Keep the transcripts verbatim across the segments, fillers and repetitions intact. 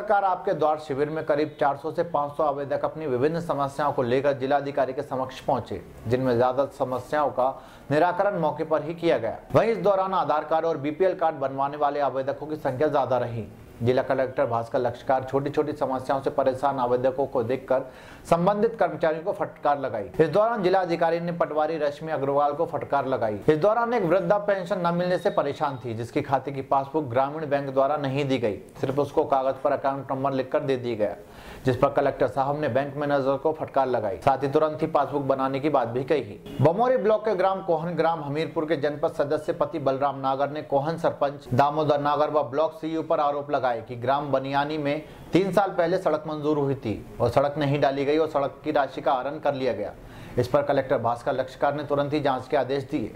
सरकार आपके द्वार शिविर में करीब चार सौ से पाँच सौ आवेदक अपनी विभिन्न समस्याओं को लेकर जिलाधिकारी के समक्ष पहुंचे, जिनमें ज्यादा समस्याओं का निराकरण मौके पर ही किया गया। वहीं इस दौरान आधार कार्ड और बीपीएल कार्ड बनवाने वाले आवेदकों की संख्या ज्यादा रही। जिला कलेक्टर भास्कर लक्षकार छोटी छोटी समस्याओं से परेशान आवेदकों को देखकर संबंधित कर्मचारियों को फटकार लगाई। इस दौरान जिला अधिकारी ने पटवारी रश्मि अग्रवाल को फटकार लगाई। इस दौरान एक वृद्धा पेंशन न मिलने से परेशान थी, जिसके खाते की पासबुक ग्रामीण बैंक द्वारा नहीं दी गई, सिर्फ उसको कागज पर अकाउंट नंबर लिखकर दे दिया गया, जिस पर कलेक्टर साहब ने बैंक मैनेजर को फटकार लगाई। साथ ही तुरंत ही पासबुक बनाने की बात भी कही। बमोरी ब्लॉक के ग्राम कोहन ग्राम हमीरपुर के जनपद सदस्य पति बलराम नागर ने कोहन सरपंच दामोदर नागर व ब्लॉक सीईओ पर आरोप लगाए कि ग्राम बनियानी में तीन साल पहले सड़क मंजूर हुई थी और सड़क नहीं डाली गई और सड़क की राशि का आहरण कर लिया गया। इस पर कलेक्टर भास्कर लक्षकार ने तुरंत ही जांच के आदेश दिए।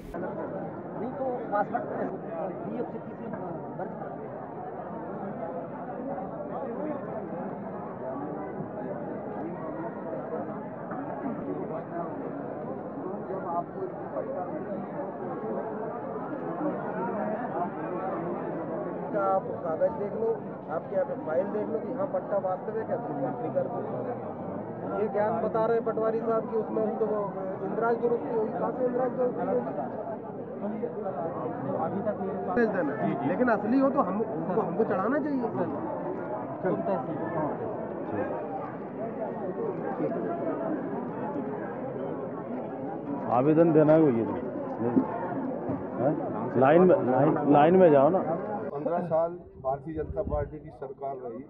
आप कागज देख लो, आपके यहाँ पे फाइल देख लो कि हाँ पट्टा वास्तविक है तो एंट्री कर दो। ये ज्ञान बता रहे पटवारी साहब कि उसमें तो इंदिराज दुरुस्ती होगी, कहाँ से इंदिराज दुरुस्ती होगी? अभी तक देना, लेकिन असली हो तो हम उनको हमको चढ़ाना चाहिए। आवेदन देना है, ये लाइन में लाइन लाइन में जाओ ना। पंद्रह साल भारतीय जनता पार्टी की सरकार रही।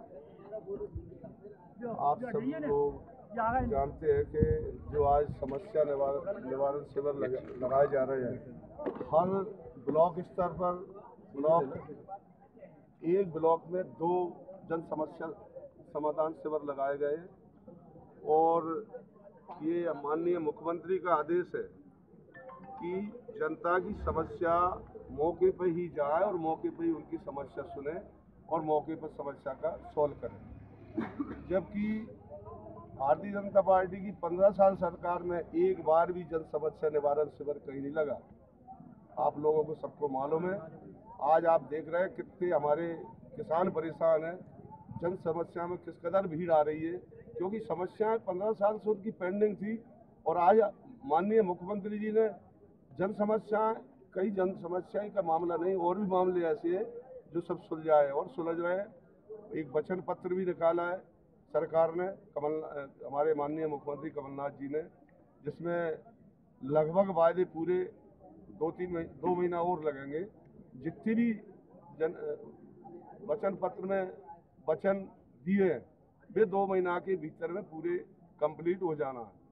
आप सब लोग जानते हैं कि जो आज समस्या निवारण निवारण शिविर लगाए जा रहे हैं, हर ब्लॉक स्तर पर ब्लॉक एक ब्लॉक में दो जन समस्या समाधान शिविर लगाए गए और ये माननीय मुख्यमंत्री का आदेश है कि जनता की समस्या मौके पर ही जाए और मौके पर ही उनकी समस्या सुने और मौके पर समस्या का सॉल्व करें। जबकि भारतीय जनता पार्टी की पंद्रह साल सरकार में एक बार भी जन समस्या निवारण शिविर कहीं नहीं लगा। आप लोगों को सबको मालूम है, आज आप देख रहे हैं कितने हमारे किसान परेशान हैं, जन समस्या में किस कदर भीड़ आ रही है, क्योंकि समस्याएं पंद्रह साल से उनकी पेंडिंग थी और आज माननीय मुख्यमंत्री जी ने जन समस्याएं कई जन समस्याएं का मामला नहीं और भी मामले ऐसे हैं जो सब सुलझाए और सुलझ रहे हैं। एक वचन पत्र भी निकाला है सरकार ने, कमल हमारे माननीय मुख्यमंत्री कमलनाथ जी ने, जिसमें लगभग वायदे पूरे दो तीन महीने दो महीना और लगेंगे। जितनी भी जन वचन पत्र में वचन दिए हैं वे दो महीना के भीतर में पूरे कंप्लीट हो जाना है।